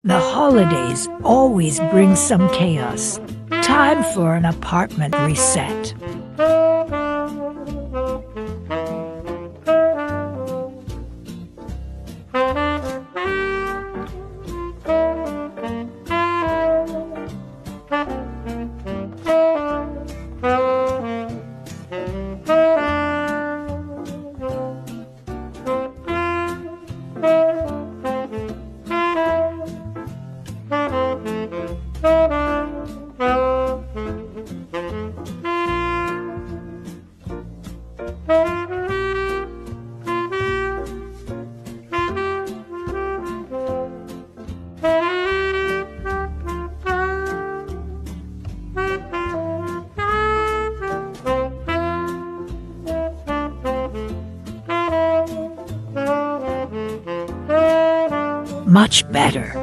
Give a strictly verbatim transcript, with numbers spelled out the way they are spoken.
The holidays always bring some chaos. Time for an apartment reset. Much better.